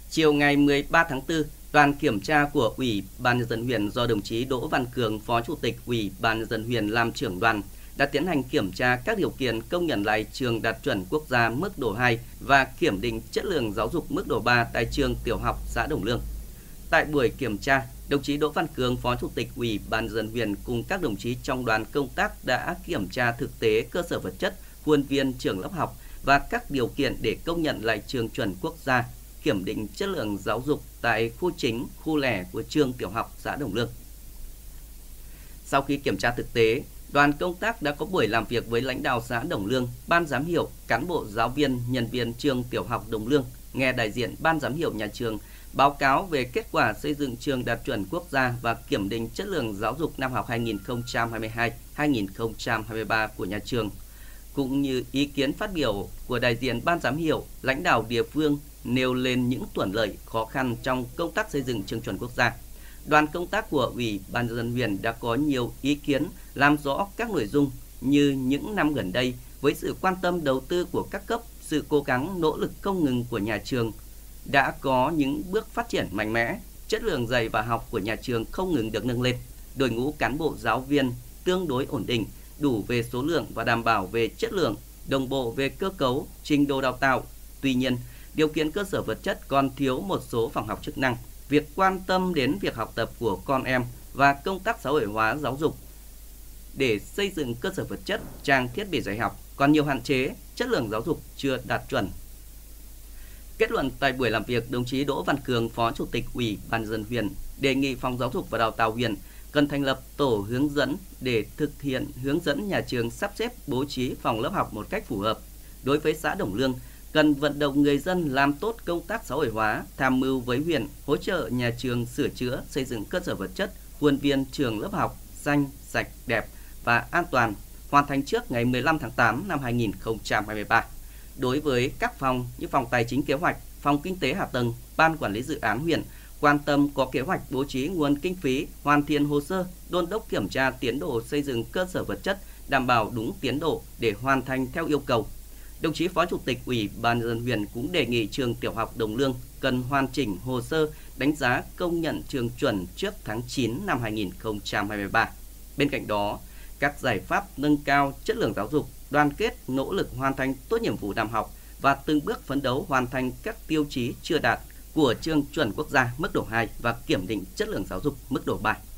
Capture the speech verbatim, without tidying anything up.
Chiều ngày mười ba tháng tư, đoàn kiểm tra của Ủy ban nhân dân huyện do đồng chí Đỗ Văn Cường, Phó Chủ tịch Ủy ban nhân dân huyện làm trưởng đoàn đã tiến hành kiểm tra các điều kiện công nhận lại trường đạt chuẩn quốc gia mức độ hai và kiểm định chất lượng giáo dục mức độ ba tại trường tiểu học xã Đồng Lương. Tại buổi kiểm tra, đồng chí Đỗ Văn Cường, Phó Chủ tịch Ủy ban nhân dân huyện cùng các đồng chí trong đoàn công tác đã kiểm tra thực tế cơ sở vật chất, khuôn viên trường lớp học và các điều kiện để công nhận lại trường chuẩn quốc gia, kiểm định chất lượng giáo dục tại khu chính, khu lẻ của trường tiểu học xã Đồng Lương. Sau khi kiểm tra thực tế, đoàn công tác đã có buổi làm việc với lãnh đạo xã Đồng Lương, ban giám hiệu, cán bộ giáo viên, nhân viên trường tiểu học Đồng Lương, nghe đại diện ban giám hiệu nhà trường báo cáo về kết quả xây dựng trường đạt chuẩn quốc gia và kiểm định chất lượng giáo dục năm học hai nghìn không trăm hai mươi hai hai nghìn không trăm hai mươi ba của nhà trường, cũng như ý kiến phát biểu của đại diện ban giám hiệu, lãnh đạo địa phương nêu lên những thuận lợi, khó khăn trong công tác xây dựng trường chuẩn quốc gia. Đoàn công tác của Ủy ban nhân dân huyện đã có nhiều ý kiến làm rõ các nội dung như những năm gần đây với sự quan tâm đầu tư của các cấp, sự cố gắng nỗ lực không ngừng của nhà trường đã có những bước phát triển mạnh mẽ, chất lượng dạy và học của nhà trường không ngừng được nâng lên. Đội ngũ cán bộ giáo viên tương đối ổn định, đủ về số lượng và đảm bảo về chất lượng, đồng bộ về cơ cấu, trình độ đào tạo. Tuy nhiên, điều kiện cơ sở vật chất còn thiếu một số phòng học chức năng, việc quan tâm đến việc học tập của con em và công tác xã hội hóa giáo dục để xây dựng cơ sở vật chất, trang thiết bị dạy học còn nhiều hạn chế, chất lượng giáo dục chưa đạt chuẩn. Kết luận tại buổi làm việc, đồng chí Đỗ Văn Cường, Phó Chủ tịch Ủy ban nhân dân huyện đề nghị Phòng Giáo dục và Đào tạo huyện cần thành lập tổ hướng dẫn để thực hiện hướng dẫn nhà trường sắp xếp bố trí phòng lớp học một cách phù hợp. Đối với xã Đồng Lương, cần vận động người dân làm tốt công tác xã hội hóa, tham mưu với huyện hỗ trợ nhà trường sửa chữa, xây dựng cơ sở vật chất, khuôn viên trường lớp học xanh, sạch, đẹp và an toàn, hoàn thành trước ngày mười lăm tháng tám năm hai nghìn không trăm hai mươi ba. Đối với các phòng như phòng tài chính kế hoạch, phòng kinh tế hạ tầng, ban quản lý dự án huyện quan tâm có kế hoạch bố trí nguồn kinh phí, hoàn thiện hồ sơ, đôn đốc kiểm tra tiến độ xây dựng cơ sở vật chất, đảm bảo đúng tiến độ để hoàn thành theo yêu cầu. Đồng chí Phó Chủ tịch Ủy ban nhân dân huyện cũng đề nghị trường tiểu học Đồng Lương cần hoàn chỉnh hồ sơ đánh giá công nhận trường chuẩn trước tháng chín năm hai nghìn không trăm hai mươi ba. Bên cạnh đó, các giải pháp nâng cao chất lượng giáo dục, đoàn kết nỗ lực hoàn thành tốt nhiệm vụ năm học và từng bước phấn đấu hoàn thành các tiêu chí chưa đạt của trường chuẩn quốc gia mức độ hai và kiểm định chất lượng giáo dục mức độ ba.